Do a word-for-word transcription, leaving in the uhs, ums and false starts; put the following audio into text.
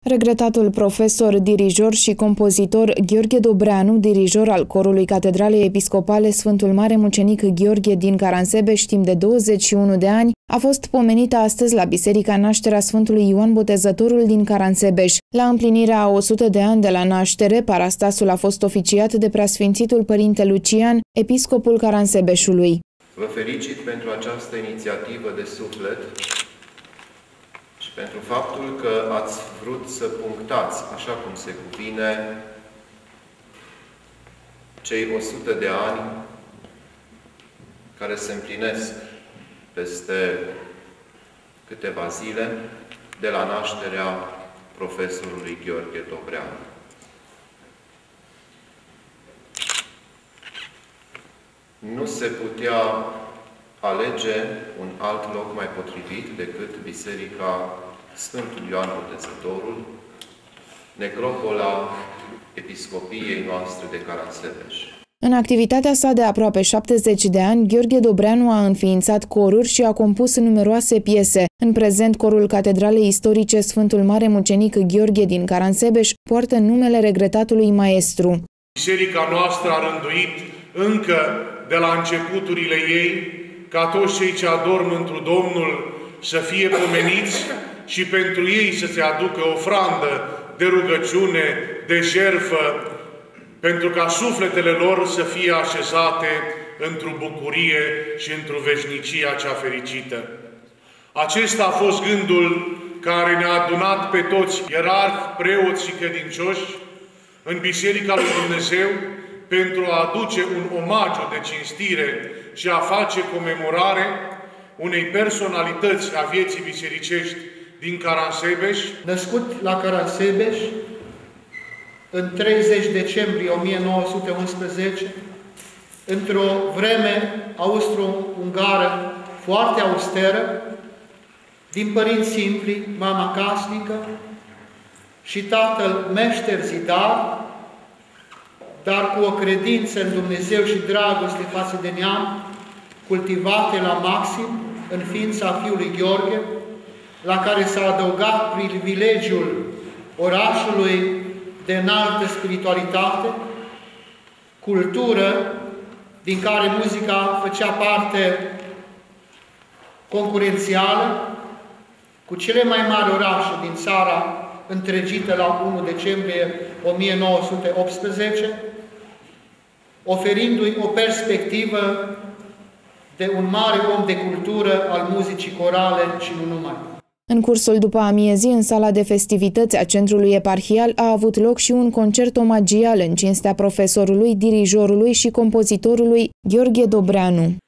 Regretatul profesor, dirijor și compozitor Gheorghe Dobreanu, dirijor al corului Catedralei Episcopale Sfântul Mare Mucenic Gheorghe din Caransebeș timp de douăzeci și unu de ani, a fost pomenită astăzi la Biserica Nașterea Sfântului Ioan Botezătorul din Caransebeș. La împlinirea a o sută de ani de la naștere, parastasul a fost oficiat de Preasfințitul Părinte Lucian, episcopul Caransebeșului. Vă felicit pentru această inițiativă de suflet și pentru faptul că ați vrut să punctați, așa cum se cuvine, cei o sută de ani care se împlinesc peste câteva zile de la nașterea profesorului Gheorghe Dobreanu. Nu se putea alege un alt loc mai potrivit decât Biserica Sfântul Ioan Botezătorul, necropola Episcopiei noastre de Caransebeș. În activitatea sa de aproape șaptezeci de ani, Gheorghe Dobreanu a înființat coruri și a compus numeroase piese. În prezent, corul Catedralei Istorice Sfântul Mare Mucenic Gheorghe din Caransebeș poartă numele regretatului maestru. Biserica noastră a rânduit încă de la începuturile ei ca toți cei ce adorm întru Domnul să fie pomeniți și pentru ei să se aducă ofrandă de rugăciune, de jertfă, pentru ca sufletele lor să fie așezate într-o bucurie și într-o veșnicia cea fericită. Acesta a fost gândul care ne-a adunat pe toți, ierarhi, preoți și credincioși, în Biserica lui Dumnezeu, pentru a aduce un omagiu de cinstire și a face comemorare unei personalități a vieții bisericești din Caransebeș. Născut la Caransebeș în treizeci decembrie o mie nouă sute unsprezece, într-o vreme austro-ungară foarte austeră, din părinți simpli, mama casnică și tatăl meșter zidar, dar cu o credință în Dumnezeu și dragoste față de neam, cultivate la maxim în ființa fiului Gheorghe, la care s-a adăugat privilegiul orașului de înaltă spiritualitate, cultură, din care muzica făcea parte concurențială, cu cele mai mari orașe din țara întregită la întâi decembrie o mie nouă sute optsprezece, oferindu-i o perspectivă de un mare om de cultură al muzicii corale și nu numai. În cursul după amiezii, în sala de festivități a Centrului Eparhial, a avut loc și un concert omagial în cinstea profesorului, dirijorului și compozitorului Gheorghe Dobreanu.